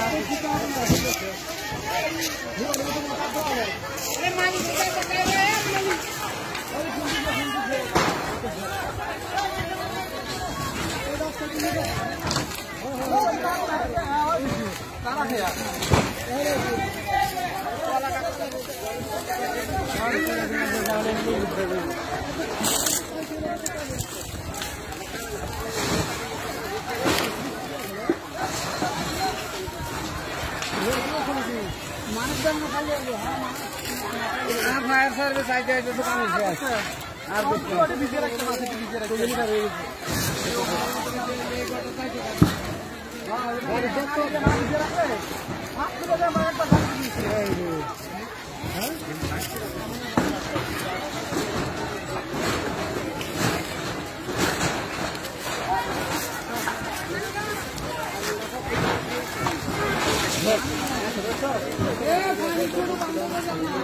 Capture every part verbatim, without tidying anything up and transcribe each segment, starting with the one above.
Fire service आइते आइते दुकान है আর দেখো ভিজে রাখতে মাঝে ভিজে রাখতে হয়ে গেছে গাড়ি দেখো না ভিজে রাখতে হাত থেকে আমার একটা গাড়ি দিয়েছে এই রে হ্যাঁ এ পানি শুরু বন্ধ করে দাও না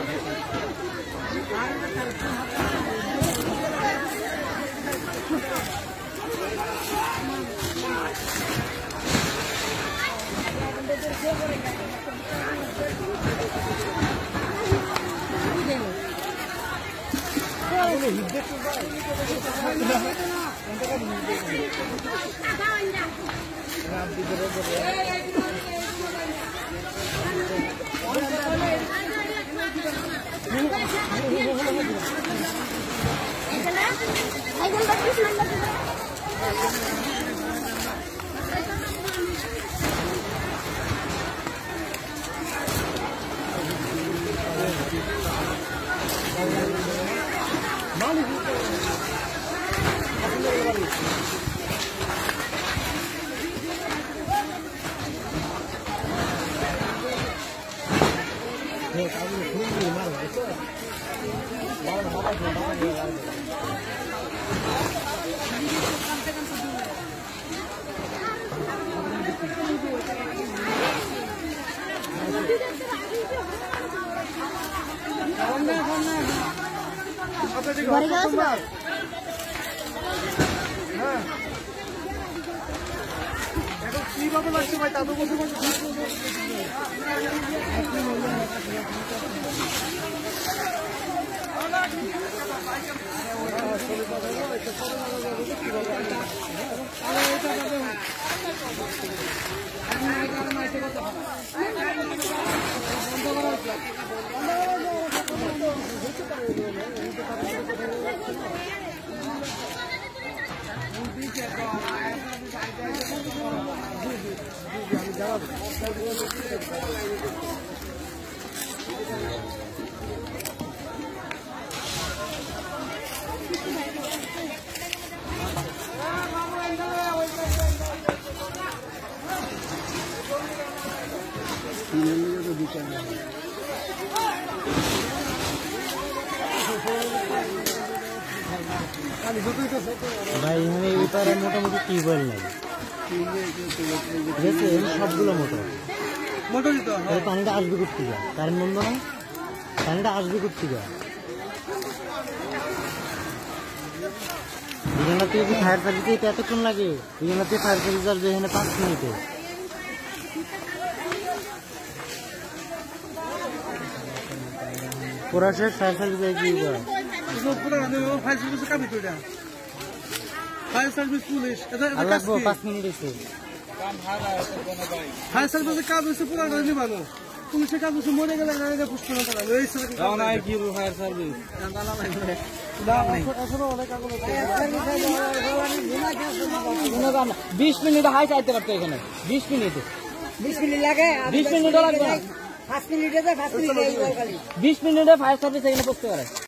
কিভাবে লাগছে ভাই তাদের বসে বসে ভাই এখানে এই পারে মোটামুটি টিউবওয়েল নাই সবগুলো মোটর মোটর পানিটা আসবে করতে যা কারেন্ট বন্ধ না পানিটা আসবে করতে যা বিজনার থেকে ফায়ার সার্ভিসে এটা এতক্ষণ লাগে বিজনার থেকে ফায়ার সার্ভিস আসবে এখানে পাঁচ মিনিটে পুরা শেষ ফায়ার সার্ভিস ফায়ার সার্ভিস কামি তো এটা ফায়ার সার্ভিস পুলিশ পাঁচ মিনিট এসে ফায়ার সার্ভিসের কাজ হচ্ছে পুরা নিবানো পুলিশের কাজ হচ্ছে মরে গেলে পুষ্প ফায়ার সার্ভিস বিশ মিনিট হাই চাইতে পারতো এখানে বিশ মিনিটে বিশ মিনিট লাগে বিশ মিনিটও লাগবে পাঁচ মিনিটে বিশ মিনিটে ফায়ার সার্ভিস এখানে পৌঁছতে পারে।